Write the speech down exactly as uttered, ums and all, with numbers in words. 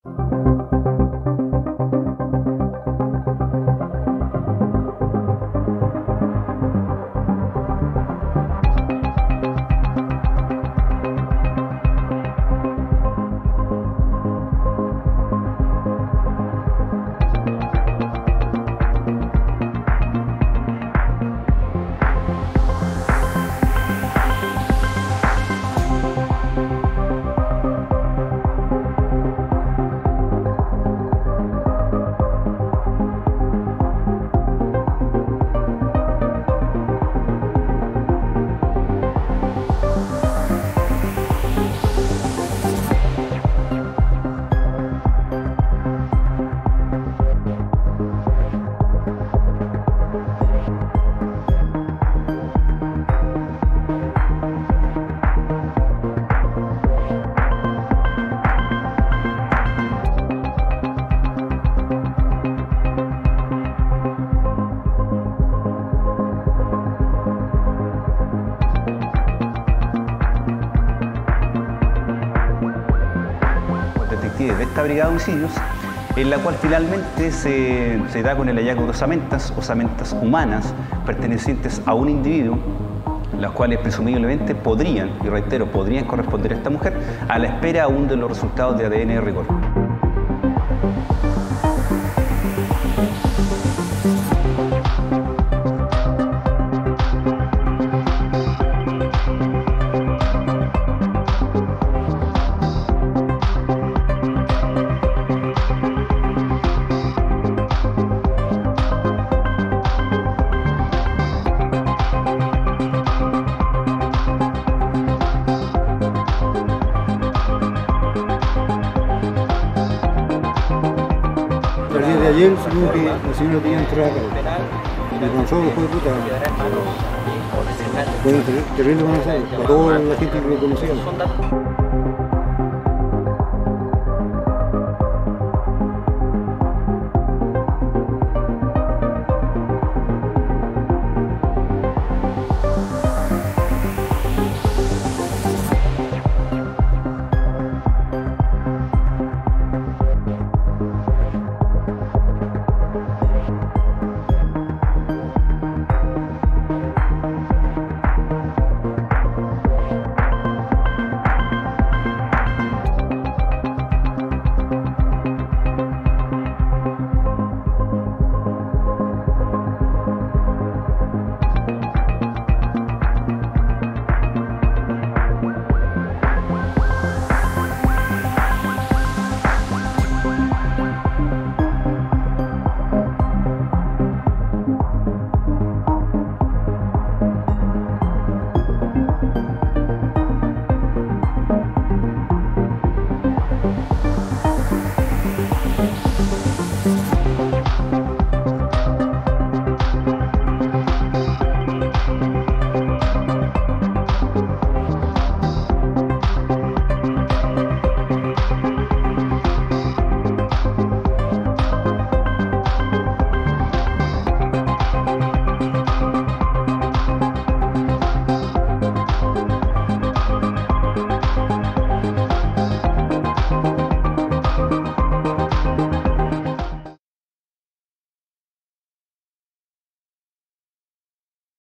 De esta brigada de homicidios, en la cual finalmente se, se da con el hallazgo de osamentas, osamentas humanas pertenecientes a un individuo, las cuales presumiblemente podrían, y reitero, podrían corresponder a esta mujer, a la espera aún de los resultados de A D N de rigor. El día de ayer supimos que la señora tenía entrada acá. Y con nosotros fue puta. Fue terrible con nosotros, para toda la gente que lo conocía.